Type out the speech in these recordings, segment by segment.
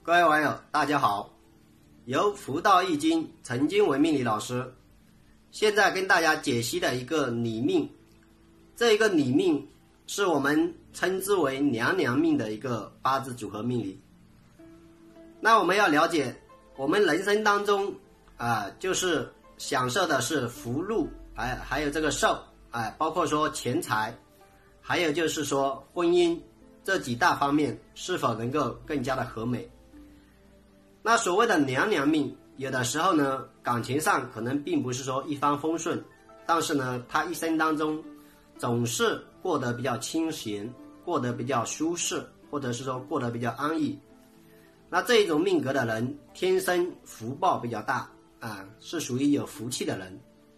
各位网友，大家好！由福道易经陈经纬命理老师，现在跟大家解析的一个拟命，这一个拟命是我们称之为娘娘命的一个八字组合命理。那我们要了解，我们人生当中就是享受的是福禄，还有这个寿，包括说钱财，还有就是说婚姻这几大方面是否能够更加的和美。那所谓的娘娘命，有的时候呢，感情上可能并不是说一帆风顺，但是呢，他一生当中总是过得比较清闲，过得比较舒适，或者是说过得比较安逸。那这一种命格的人，天生福报比较大是属于有福气的人。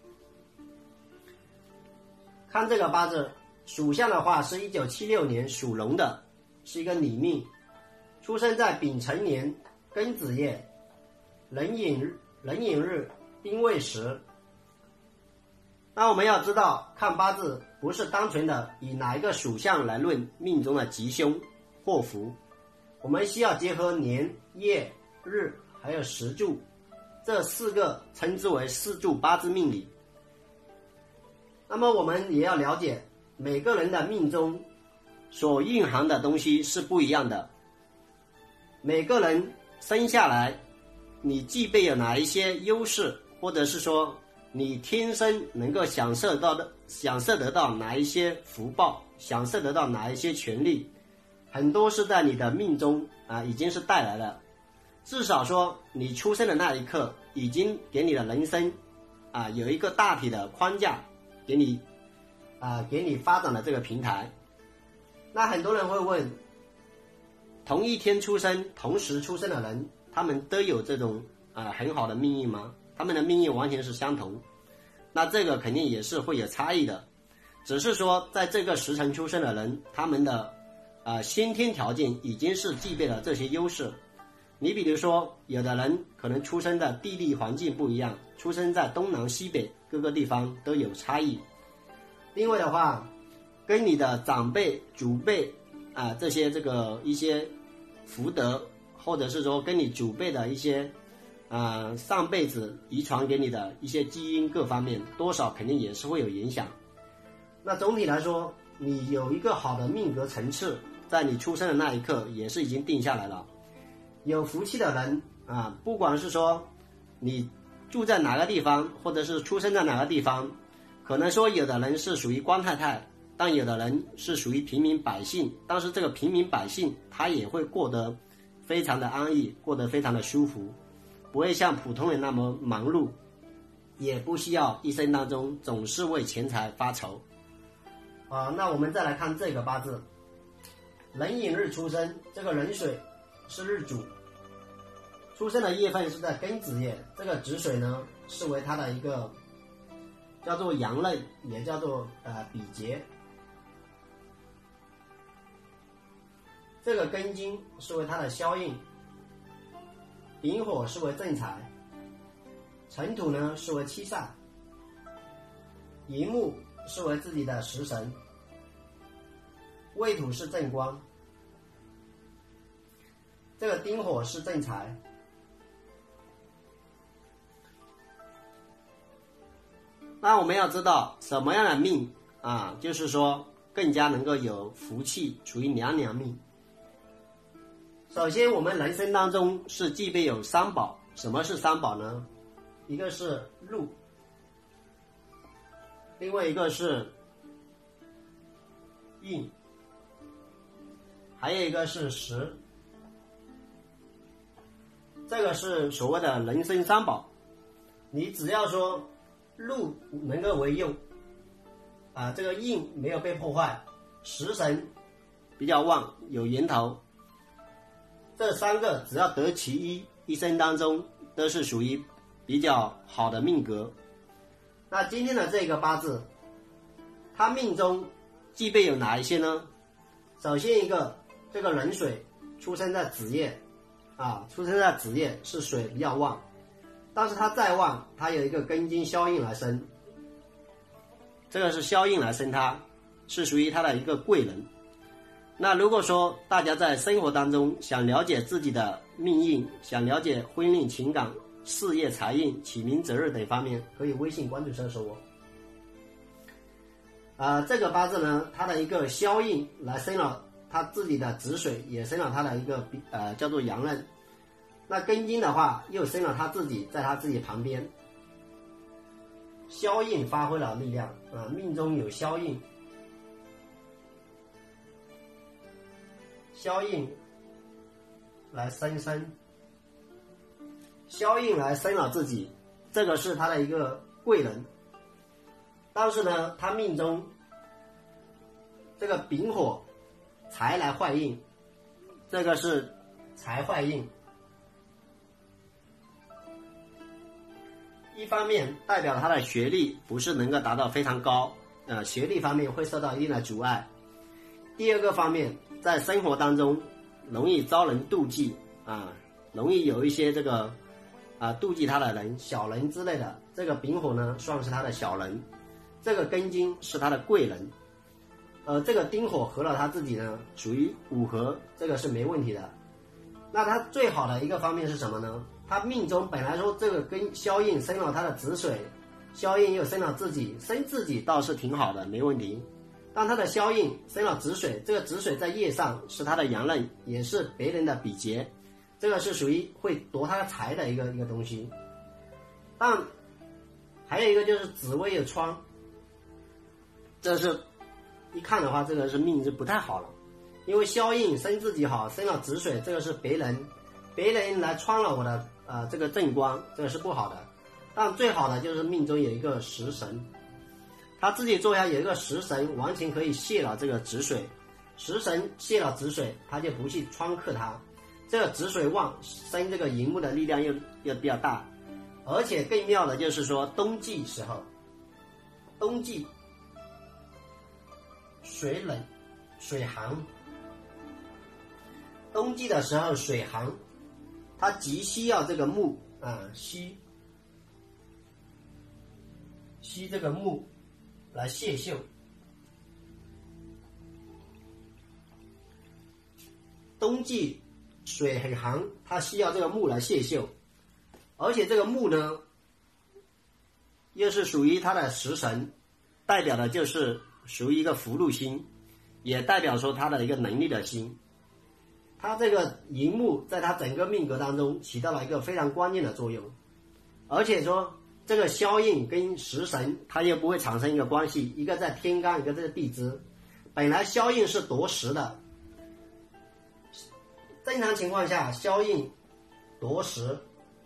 看这个八字，属相的话是1976年属龙的，是一个拟命，出生在丙辰年庚子夜，壬寅日丁未时。那我们要知道，看八字不是单纯的以哪一个属相来论命中的吉凶祸福，我们需要结合年月日还有时柱，这四个称之为四柱八字命理。那么我们也要了解，每个人的命中所蕴含的东西是不一样的，每个人生下来你具备有哪一些优势，或者是说你天生能够享受得到哪一些福报，享受得到哪一些权利，很多是在你的命中已经是带来了。至少说你出生的那一刻已经给你的人生有一个大体的框架，给你发展的这个平台。那很多人会问，同一天出生同时出生的人，他们都有这种很好的命运吗？他们的命运完全是相同？那这个肯定也是会有差异的，只是说在这个时辰出生的人，他们的先天条件已经是具备了这些优势。你比如说，有的人可能出生的地理环境不一样，出生在东南西北各个地方都有差异。另外的话，跟你的长辈祖辈这些一些福德，或者是说跟你祖辈的一些上辈子遗传给你的一些基因各方面，多少肯定也是会有影响。那总体来说，你有一个好的命格层次，在你出生的那一刻也是已经定下来了。有福气的人不管是说你住在哪个地方，或者是出生在哪个地方，可能说有的人是属于官太太，但有的人是属于平民百姓，但是这个平民百姓他也会过得非常的安逸，过得非常的舒服，不会像普通人那么忙碌，也不需要一生当中总是为钱财发愁。那我们再来看这个八字，壬寅日出生，这个壬水是日主，出生的月份是在庚子月，这个子水呢是为它的一个叫做阳刃，也叫做比劫。这个庚金是为它的消印，丙火是为正财，辰土呢是为七煞，寅木是为自己的食神，未土是正官，这个丁火是正财。那我们要知道什么样的命就是说更加能够有福气，属于娘娘命。首先我们人生当中是具备有三宝。什么是三宝呢？一个是禄，另外一个是印，还有一个是时。这个是所谓的人生三宝。你只要说禄能够为用这个印没有被破坏，食神比较旺，有源头，这三个只要得其一，一生当中都是属于比较好的命格。那今天的这个八字，它命中具备有哪一些呢？首先一个，这个壬水出生在子夜出生在子夜是水比较旺，但是它再旺，它有一个庚金消印来生，这个是消印来生，它是属于它的一个贵人。 那如果说大家在生活当中想了解自己的命运，想了解婚姻、情感、事业、财运、启明择日等方面，可以微信关注搜索我。这个八字呢，它的一个消印来生了他自己的子水，也生了他的一个叫做阳刃。那庚金的话，又生了他自己，在他自己旁边。消印发挥了力量命中有消印，消印来生，消印来生了自己，这个是他的一个贵人。但是呢，他命中这个丙火财来坏印，这个是财坏印。一方面代表他的学历不是能够达到非常高，学历方面会受到一定的阻碍。第二个方面，在生活当中容易遭人妒忌容易有一些这个妒忌他的人、小人之类的。这个丙火呢，算是他的小人，这个庚金是他的贵人，这个丁火合了他自己呢，属于五合，这个是没问题的。那他最好的一个方面是什么呢？他命中本来说这个跟消印生了他的子水，消印又生了自己，生自己倒是挺好的，没问题。但他的消印生了子水，这个子水在业上是他的阳刃，也是别人的比劫，这个是属于会夺他的财的一个东西。但还有一个就是子位有窗，这是一看的话，这个是命就不太好了。因为消印生自己好，生了子水，这个是别人来穿了我的这个正光，这个是不好的。但最好的就是命中有一个食神，他自己坐下有一个食神，完全可以泄了这个子水。食神泄了子水，他就不去穿克它。这个子水旺，生这个寅木的力量又比较大。而且更妙的就是说，冬季时候，冬季水冷水寒，冬季的时候水寒，它极需要这个木吸这个木来泄秀。冬季水很寒，它需要这个木来泄秀，而且这个木呢，又是属于它的食神，代表的就是属于一个福禄星，也代表说他的一个能力的星。他这个寅木在他整个命格当中起到了一个非常关键的作用，而且说这个消印跟食神它又不会产生一个关系，一个在天干，一个在地支。本来消印是夺食的，正常情况下消印夺食，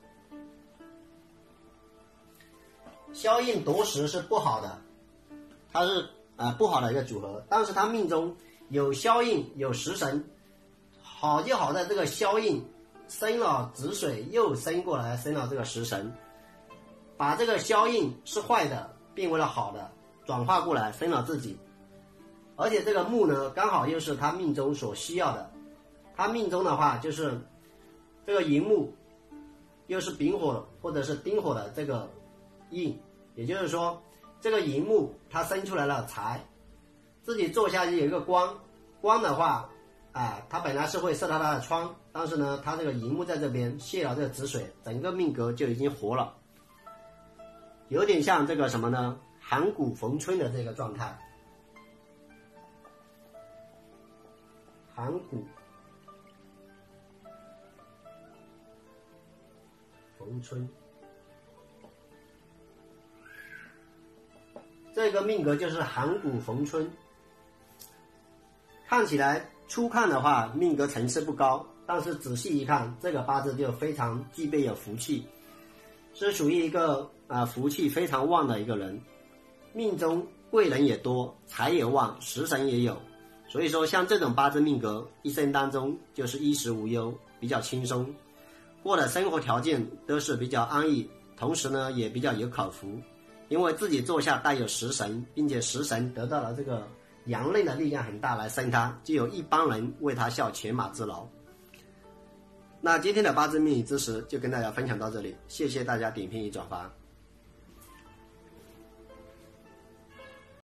消印夺食是不好的，它是不好的一个组合。但是他命中有消印有食神，好就好在这个消印生了子水，又生过来生了这个食神，把这个消印是坏的变为了好的，转化过来生了自己。而且这个木呢，刚好又是他命中所需要的。他命中的话，就是这个寅木又是丙火或者是丁火的这个印，也就是说这个寅木它生出来了财，自己坐下去有一个光，光的话它本来是会射到他的窗，但是呢他这个寅木在这边泄了这个子水，整个命格就已经活了，有点像这个什么呢，寒谷逢春的这个状态。寒谷逢春，这个命格就是寒谷逢春。看起来初看的话命格层次不高，但是仔细一看，这个八字就非常具备有福气，是属于一个福气非常旺的一个人。命中贵人也多，财也旺，食神也有，所以说像这种八字命格，一生当中就是衣食无忧，比较轻松，过的生活条件都是比较安逸，同时呢也比较有口福，因为自己坐下带有食神，并且食神得到了这个阳刃的力量很大来生他，就有一帮人为他效犬马之劳。那今天的八字命理知识就跟大家分享到这里，谢谢大家点评与转发。